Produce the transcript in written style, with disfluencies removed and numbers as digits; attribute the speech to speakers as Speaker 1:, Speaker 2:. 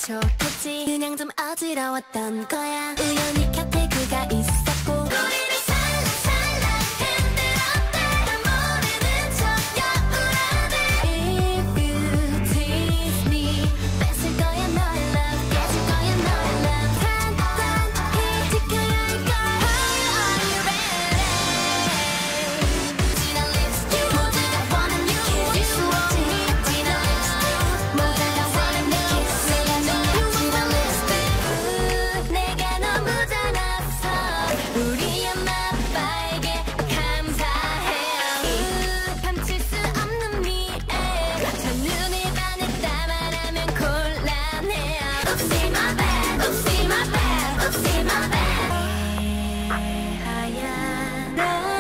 Speaker 1: 좋겠지. 그냥 좀 어지러웠던 거야. 우연히 곁에 그가 있었고 우리를 살랑살랑 흔들었대. 난 모르는 척 여우라대. If you tease me 뺏을 거야 너의 love, 깨질 거야 너의 love. 단단히 지켜야 할 걸. Are you ready? 진한 립스틱 모두가 원한 you. 잊을 수 없지. 진한 립스틱 모두가 원한 you. 진한 립스틱 내가 너무 잘났어. 우리 엄마 아빠에게 감사해요. 감출 수 없는 미애. 첫눈에 반했다 말하면 곤란해요. Oopsie my bad, oopsie my bad, oopsie my bad. 하얀